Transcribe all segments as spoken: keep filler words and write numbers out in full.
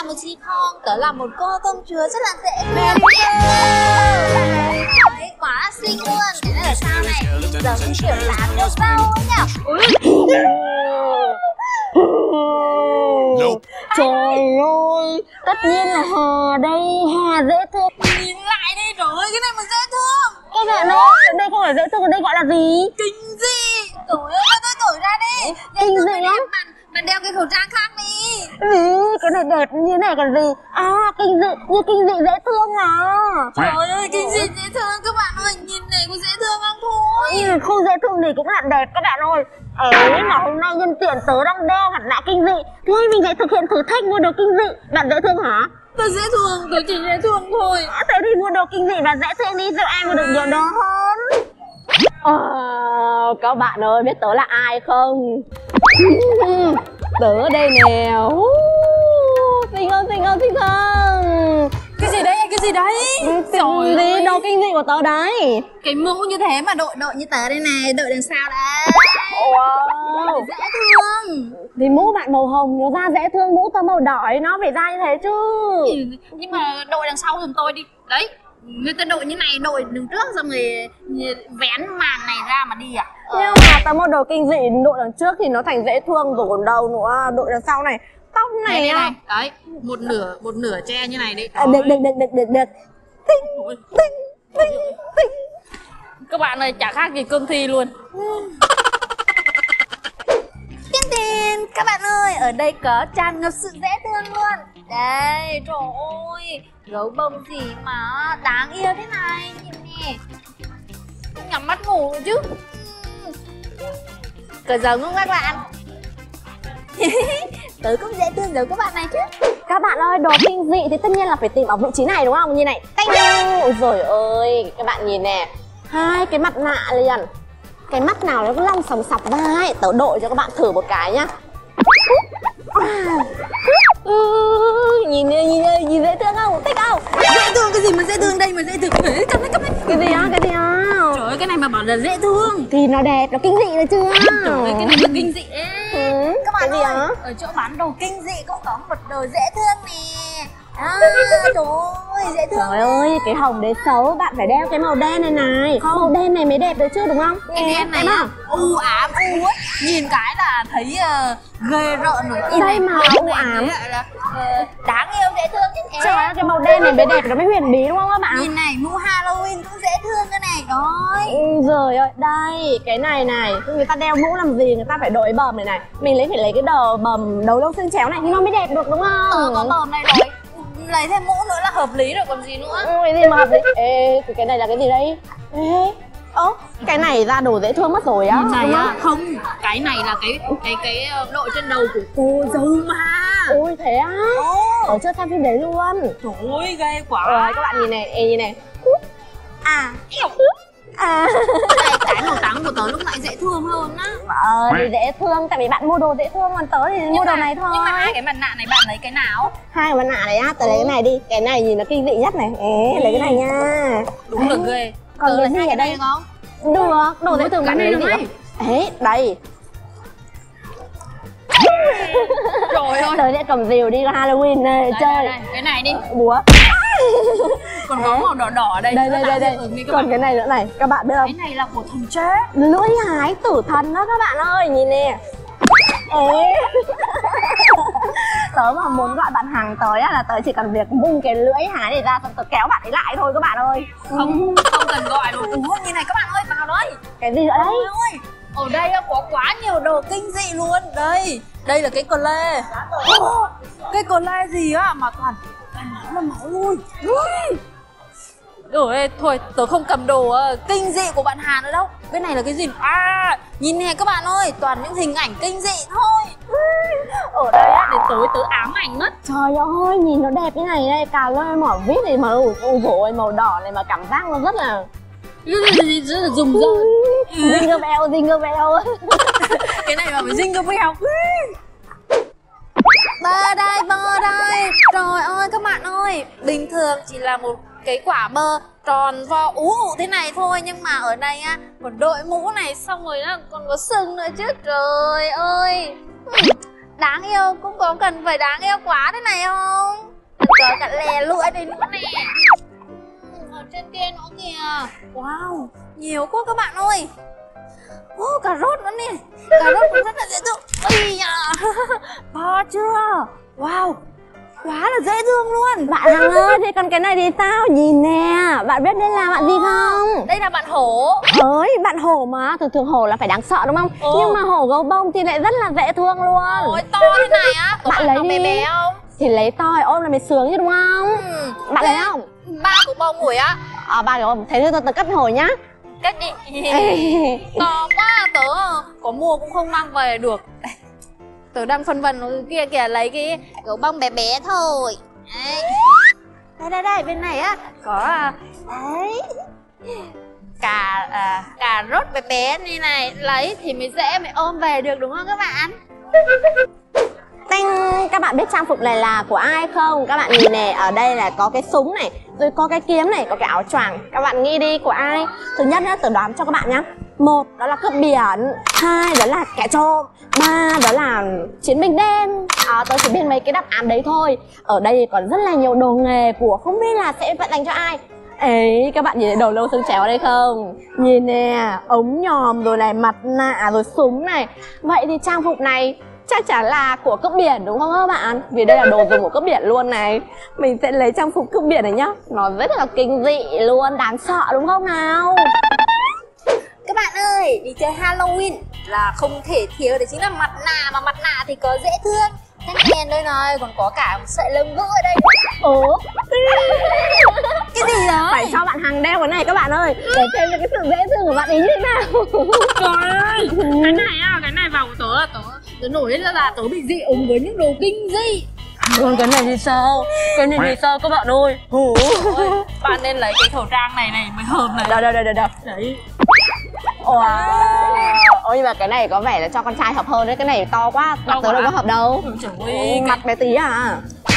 là một chị con, tớ là một cô công chúa rất là dễ thương. Đấy, quá là xinh luôn. Cái này là sao này? Giống như kiểu lá tiêu rau ấy nhỉ? Trời ơi, tất nhiên là Hà đây, Hà dễ thương. Nhìn lại đây, trời ơi, cái này mà dễ thương. Các bạn ơi, đây không phải dễ thương, đây gọi là gì? Kinh dị. Trời ơi, cho tôi thổi ra đi. Kinh dị lắm. Bạn, bạn đeo cái khẩu trang khác đi. Ừ, cái này đẹp như này còn gì? À, kinh dị, như kinh dị dễ thương à. Trời ơi, kinh dị dễ thương. Các bạn ơi, nhìn này có dễ thương không thôi? Ừ, không dễ thương thì cũng là đẹp các bạn ơi. Ấy mà hôm nay nhân tiện tớ đang đeo mặt nạ kinh dị, thôi mình sẽ thực hiện thử thách mua đồ kinh dị. Bạn dễ thương hả? Tôi dễ thương, tôi chỉ dễ thương thôi. À, thế thì mua đồ kinh dị và dễ thương đi, giúp em mua được nhiều đồ hơn. À, các bạn ơi, biết tớ là ai không? Tớ ở đây nè. Xinh không, xinh không, xinh không? Cái gì đấy, cái gì đấy? Trời ơi, đồ kinh dị của tớ đấy. Cái mũ như thế mà đội đội như tớ đây này, đội đằng sau đấy. Wow, dễ thương. Thì mũ bạn màu hồng nó ra dễ thương, mũ tớ màu đỏ nó phải ra như thế chứ. Nhưng mà đội đằng sau giùm tôi đi. Đấy, người ta đội như này, đội đứng trước xong rồi vén màn này ra mà đi à? Ờ. Nhưng mà tớ mua đồ kinh dị, đội đằng trước thì nó thành dễ thương rồi còn đâu nữa. Đội đằng sau này, tóc này, này, này. Đấy, một nửa, một nửa che như này đấy. À, được, được, được, được, được, được. Tinh, tinh, tinh, tinh. Các bạn ơi, chả khác gì cương thi luôn. Tiên tiên, các bạn ơi, ở đây có tràn ngập sự dễ thương luôn. Đây, trời ơi, gấu bông gì mà đáng yêu thế này, nhìn nè. Nhắm mắt ngủ rồi chứ. Có giống không các bạn? Tớ cũng dễ thương giống các bạn này chứ. Các bạn ơi, đồ kinh dị thì tất nhiên là phải tìm ở vị trí này đúng không? Như này. Tanh. Ôi giời ơi, các bạn nhìn nè. Hai cái mặt nạ liền. Cái mắt nào nó cứ long sòng sọc ra ấy. Tớ đội cho các bạn thử một cái nhá. Ừ, nhìn nhìn nhìn, nhìn dễ thương không? Thích không? Dễ thương cái gì mà dễ thương đây mà dễ thương. Ê, cầm đấy, cầm đấy. Cái gì á? Cái gì á? Trời ơi, cái này mà bảo là dễ thương thì nó đẹp, nó kinh dị rồi chưa? Trời ơi, cái này là kinh dị ấy. Ừ, các bạn ơi, hả? ở chỗ bán đồ kinh dị cũng có một đồ dễ thương nè. À, trời ơi, dễ thương. Trời ơi, cái hồng đấy xấu, bạn phải đeo cái màu đen này này. Không. Màu đen này mới đẹp được chứ đúng không? Cái đen này á, u ám u ấy, nhìn cái là thấy uh, ghê rợn rồi. Đây này, màu u ám là uh, đáng yêu dễ thương chứ thế. Trời ơi, cái màu đen này mới đẹp, nó mới huyền bí đúng không các bạn? Nhìn này, mũ Halloween cũng dễ thương cái này, rồi. Ừ, rồi ơi, đây, cái này này, người ta đeo mũ làm gì, người ta phải đội bờm này này. Mình lấy phải lấy cái đầu bờm đầu lâu xương chéo này thì nó mới đẹp được đúng không? Ờ, có bờm này rồi. Lấy thêm mũ nữa là hợp lý rồi còn gì nữa. Ừ, cái gì mà hợp lý? Ê, cái này là cái gì đây? Ê, ơ, cái này ra đồ dễ thương mất rồi á. Này á, không, cái này là cái cái cái đội trên đầu của cô dâu mà. Ôi thế á? Ở chưa xem phim đấy luôn. Trời ơi, ghê quá. Rồi các bạn nhìn này, ê nhìn này. À, à. Cái, cái màu trắng của tớ lúc nãy dễ thương hơn á. Ờ thì dễ thương, tại vì bạn mua đồ dễ thương, còn tớ thì mua đồ này thôi. Nhưng mà hai cái mặt nạ này bạn lấy cái nào? Hai cái mặt nạ này á, tớ lấy cái này đi. Cái này nhìn nó kinh dị nhất này. Ê, lấy cái này nha. Đúng là ghê. Còn tớ cái lấy gì ở đây không? Được, đồ dễ thương bạn lấy gì không? Ê, đây. Trời ơi. Tớ sẽ cầm rìu đi Halloween này, đây, chơi. Đây, đây. Cái này đi. Búa. Còn có màu đỏ đỏ ở đây. Đây đây đây đây. Còn cái này nữa này, các bạn biết không? Cái này là của thần chết. Lưỡi hái tử thần đó các bạn ơi, nhìn nè. Ê. Tớ mà muốn gọi bạn hàng tới là tớ chỉ cần việc bung cái lưỡi hái này ra xong tớ kéo bạn ấy lại thôi các bạn ơi. Không, không cần gọi đâu. Ủa, như này các bạn ơi, vào đây. Cái gì nữa đấy? Ôi, ở đây có quá nhiều đồ kinh dị luôn. Đây, đây là cái cờ lê. Oh, cái cờ lê gì á mà toàn toàn máu là máu luôn. Ôi, thôi, tớ không cầm đồ uh, kinh dị của bạn Hàn nữa đâu. Bên này là cái gì? À, nhìn nè các bạn ơi, toàn những hình ảnh kinh dị thôi. Ở đây á, để tối tớ ám ảnh mất. Trời ơi, nhìn nó đẹp như này đây, cà lê mỏ vít này mà ôi dồi màu đỏ này mà cảm giác nó rất là rất là rùng rợn. Jingle bell, jingle bell. Cái này mà phải jingle bell. Bơ đây, bơ đây. Trời ơi các bạn ơi, bình thường chỉ là một cái quả bơ tròn vo ú ụ thế này thôi, nhưng mà ở đây á còn đội mũ này xong rồi á còn có sừng nữa chứ. Trời ơi, đáng yêu cũng có cần phải đáng yêu quá thế này không? Có cả lè lưỡi đây nữa nè. Ở trên kia nữa kìa. Wow, nhiều quá các bạn ơi. Ô, cà rốt nữa nè. Cà rốt cũng rất là dễ thương. Ây da. To chưa? Wow, quá là dễ thương luôn. Bạn Hằng ơi, thế còn cái này thì sao? Nhìn nè, bạn biết đây là bạn gì không? Đây là bạn hổ. Ơi, bạn hổ mà, thường thường hổ là phải đáng sợ đúng không? Ừ. Nhưng mà hổ gấu bông thì lại rất là dễ thương luôn. Ôi, to thế này á. Có Bạn lấy nào đi. bé bé không? Thì lấy to ôm là mới sướng chứ đúng không? Ừ. Bạn lấy không? Ba của bông hủi á. À, ba cái ôm, thế thì tôi tự cất hổ nhá. Cách đi. To quá, tớ có mua cũng không mang về được. Tớ đang phân vân ở kia kìa, lấy cái gấu bông bé bé thôi. Đấy. Đây đây đây, bên này á có à, đấy cà à, cà rốt bé bé như này, lấy thì mới dễ mới ôm về được đúng không các bạn? Tinh, các bạn biết trang phục này là của ai không? Các bạn nhìn nè, ở đây là có cái súng này, rồi có cái kiếm này, có cái áo choàng. Các bạn nghĩ đi của ai? Thứ nhất nhá, tớ đoán cho các bạn nhá. Một, đó là cướp biển. Hai, đó là kẻ trộm. Ba, đó là chiến binh đen. À, tớ chỉ biết mấy cái đáp án đấy thôi. Ở đây còn rất là nhiều đồ nghề của không biết là sẽ vận hành cho ai. Ấy, các bạn nhìn thấy đầu lâu xương chéo ở đây không? Nhìn nè, ống nhòm rồi này, mặt nạ rồi súng này. Vậy thì trang phục này chắc chắn là của cướp biển đúng không các bạn? Vì đây là đồ dùng của cướp biển luôn này. Mình sẽ lấy trang phục cướp biển này nhá. Nó rất là kinh dị luôn, đáng sợ đúng không nào? Các bạn ơi, đi chơi Halloween là không thể thiếu đấy chính là mặt nạ. Mà mặt nạ thì có dễ thương. Tất nhiên đây này, còn có cả một sợi lông vũ ở đây. Ủa? Cái gì đó? Phải cho bạn Hằng đeo cái này các bạn ơi, để thêm cho cái sự dễ thương của bạn ý như thế nào. Trời ơi, cái này á, cái này vào của tớ là tớ, tớ nổi lên là tớ bị dị ứng với những đồ kinh dị. Còn cái này thì sao? Cái này thì sao các bạn ơi? Hủ. Ôi, bạn nên lấy cái khẩu trang này này mới hợp này. Đâu đâu đâu đâu đâu. Đấy. Wow. Ôi nhưng mà cái này có vẻ là cho con trai hợp hơn đấy, cái này to quá, mặt tớ đâu có hợp đâu. Trời ơi, Mặt bé tí à.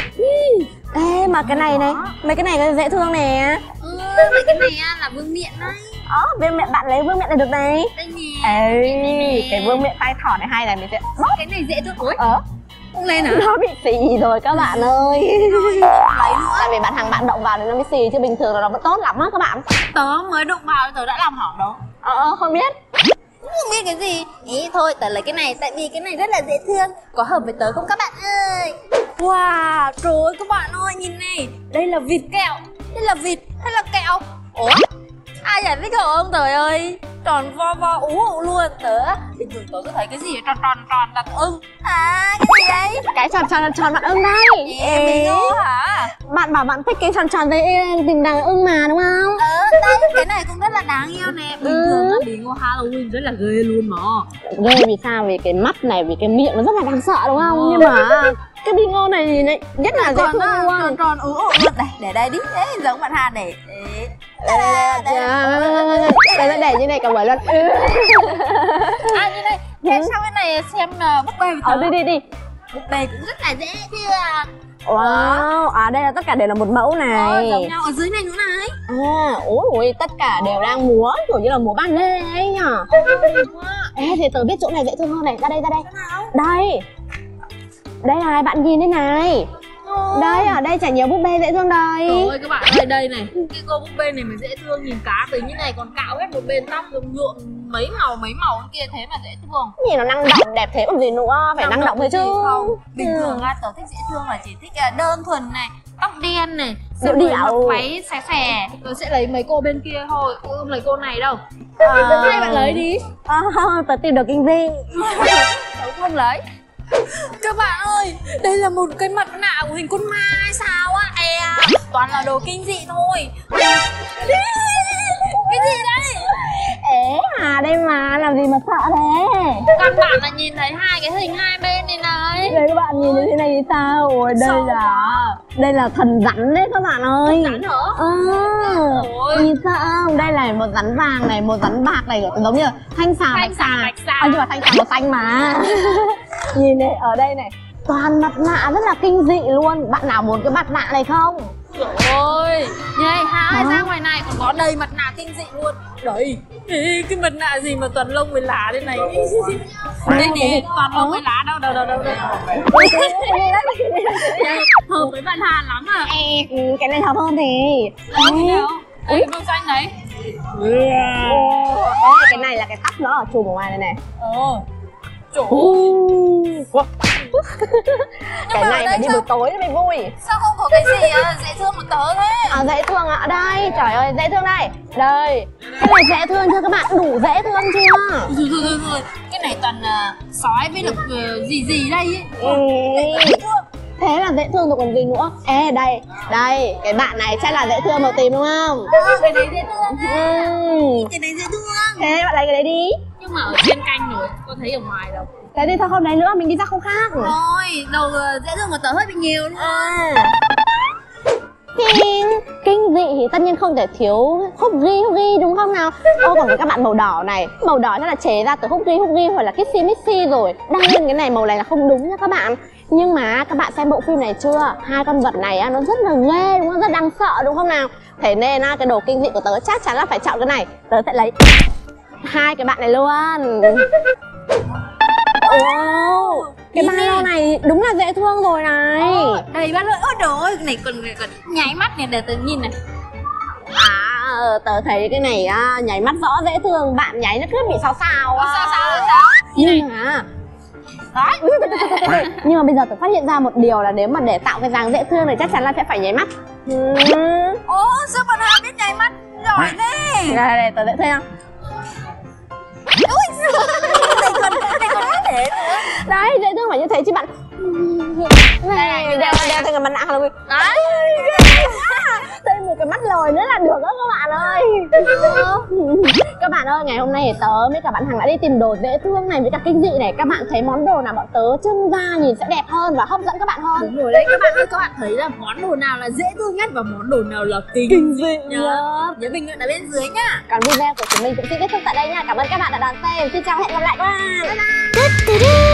Ê mà cái này này, mấy cái này dễ thương nè. Ừ, mấy cái này á là vương miện đấy. Ờ, vương miện bạn lấy vương miện này được này. Đây nè. Ê, cái vương miện tay thỏ này hay này mình sẽ bóp. Cái này dễ thương. Ôi, Ờ, không lên hả? nó bị xì rồi các bạn ơi. Lấy nữa. Tại vì bạn Hằng bạn động vào thì nó mới xì chứ bình thường là nó vẫn tốt lắm á các bạn. Tớ mới đụng vào tớ đã làm hỏng đâu. Ờ, không biết. Không biết cái gì. Ý thôi tớ lấy cái này tại vì cái này rất là dễ thương. Có hợp với tớ không các bạn ơi? Wow, trời ơi các bạn ơi, nhìn này. Đây là vịt kẹo. Đây là vịt hay là kẹo? Ủa? Ai giải thích hộ không trời ơi? Tròn vo vo ú ụ luôn. Tớ bình thường tớ cứ thấy cái gì tròn tròn tròn là ưng. À, cái gì đấy? Cái tròn tròn tròn bạn ưng đây. Em bị ngô hả? Bạn bảo bạn thích cái tròn tròn với tình đằng ưng mà đúng không? Ờ, đây, cái này cũng rất là đáng yêu nè. Bình Ừ. thường á, bí ngô Halloween rất là ghê luôn mà. Ghê vì sao? Vì cái mắt này, vì cái miệng nó rất là đáng sợ đúng không? Ừ. Nhưng mà cái bí ngô này thì lại rất là dễ Còn thương á, luôn. tròn tròn ú ụ luôn. Đây, để đây đi. Đấy, giống bạn Hà để. Đấy. Đây đây đây đây để như này cả buổi luôn. À như này, thế sau cái này xem uh, búp bê với tớ. Ờ đi đi đi. Búp bê cũng rất là dễ thương. Wow, à đây là tất cả đều là một mẫu Ờ, này. giống nhau ở dưới này nữa này. À, ôi ôi, tất cả đều đang múa kiểu như là múa ballet ấy nhở. Ê, thì tớ biết chỗ này dễ thương hơn này, ra đây ra đây. Đây. Đây này, bạn nhìn đây này. Đây, ở đây chả nhiều búp bê dễ thương đây. Trời ơi các bạn ơi, đây này. Cái cô búp bê này mà dễ thương, nhìn cá tới như này còn cạo hết một bên tóc nhuộm nhuộm mấy màu mấy màu kia thế mà dễ thương. Nhìn nó năng động đẹp thế còn gì nữa, phải năng động thôi chứ. Không. Bình Ừ. thường á, tớ thích dễ thương là chỉ thích uh, đơn thuần này, tóc đen này, Điệu xong rồi điệu. mặc váy xè xè. Tớ sẽ lấy mấy cô bên kia thôi, tớ không lấy cô này đâu. À. Hai bạn lấy đi. À, tớ tìm được kinh dị. Tớ cũng không lấy. Các bạn ơi, đây là một cái mặt nạ của hình con ma hay sao á? À, toàn là đồ kinh dị thôi. Cái gì đấy? Ế à, đây mà, làm gì mà sợ thế? Các bạn là nhìn thấy hai cái hình hai bên này này. Đây các bạn nhìn như thế này thì sao? Ôi, đây Sợ là đây là thần rắn đấy các bạn ơi. Rắn hả? Ừ. Ôi. Nhìn sợ không? Đây là một rắn vàng này, một rắn bạc này, giống như là thanh xà Thanh bạch xà, xà. bạch xà. À, nhưng mà thanh xà màu xanh mà. Nhìn này, ở đây này, toàn mặt nạ rất là kinh dị luôn. Bạn nào muốn cái mặt nạ này không? Trời ơi, nhây hai Hả? ra ngoài này còn có đầy mặt nạ kinh dị luôn. Đấy, Ê, cái mặt nạ gì mà toàn lông với lá đây này. Đây nè, toàn lông với lá đâu đâu đâu đâu đâu. Hợp với bạn Hà lắm à. Ê, cái này hợp hơn thì. Ơ, cái nào? Ê, cái màu xanh đấy. Ê, cái này là cái tóc nó ở chùm ở ngoài này này. Ồ, trời Wow. Cái mà này ở phải đây đi sao- buổi tối mới vui. sao không có cái gì à? Dễ thương một tớ thế. À, dễ thương ạ, à? Đây, trời ơi, dễ thương đây. Đây, cái này dễ thương chưa các bạn? Đủ dễ thương chưa? Thôi thôi thôi thôi, cái này toàn uh, sói với lực uh, gì gì đây ấy. Ừ. Thế là dễ thương rồi còn gì nữa. Ê, đây, đây, cái bạn này chắc là dễ thương màu tím đúng không? À, cái này dễ thương ha. Ừ. Cái này dễ thương. Thế bạn lấy cái đấy đi. Nhưng mà ở trên canh rồi, có thấy ở ngoài đâu. Thế đi sao không lấy nữa, mình đi ra không khác. Thôi, đầu uh, dễ thương một tớ hơi bị nhiều luôn. À. Kinh, kinh dị thì tất nhiên không thể thiếu húp ghi húp ghi đúng không nào? Ô, còn với các bạn màu đỏ này, màu đỏ chắc là chế ra từ húp ghi húp ghi hoặc là kissy missy rồi. Đăng lên cái này màu này là không đúng nha các bạn. Nhưng mà các bạn xem bộ phim này chưa? Hai con vật này á, nó rất là ghê đúng không? Rất đáng sợ đúng không nào? Thế nên á, cái đồ kinh dị của tớ chắc chắn là phải chọn cái này. Tớ sẽ lấy hai cái bạn này luôn. Ồ, cái ba lô này đúng là dễ thương rồi này. Ồ, đầy ba lô. Ôi trời ơi, cái này còn, còn nháy mắt này để tớ nhìn này. À, ờ, tớ thấy cái này á, nháy mắt rõ dễ thương. Bạn nháy nó cứ bị sao sao á. Sao sao sao sao? Nhưng mà Nhưng mà bây giờ tớ phát hiện ra một điều là nếu mà để tạo cái dáng dễ thương này chắc chắn là sẽ phải nháy mắt. Ừ. Ồ, sao bạn Hà biết nháy mắt giỏi thế? Đây, đây, tớ dễ thương không? Ui, này còn, này còn có thể nữa. Đấy, dễ thương phải như thế chứ bạn. Này, đeo, đeo thêm cái mặt nạ Halloween. Đấy. Thêm một cái mắt lồi nữa là được đó các bạn ơi. Các bạn ơi, ngày hôm nay thì tớ với cả bạn Hằng đã đi tìm đồ dễ thương này với cả kinh dị này. Các bạn thấy món đồ nào bọn tớ trưng ra nhìn sẽ đẹp hơn và hấp dẫn các bạn hơn? Đúng rồi đấy, các bạn ơi, các bạn thấy là món đồ nào là dễ thương nhất và món đồ nào là kinh, Kinh dị nhớ nhất. nhớ bình luận ở bên dưới nhá. Còn video của chúng mình cũng xin kết thúc tại đây nha. Cảm ơn các bạn đã đón xem. Xin chào, hẹn gặp lại các bạn. Bye bye.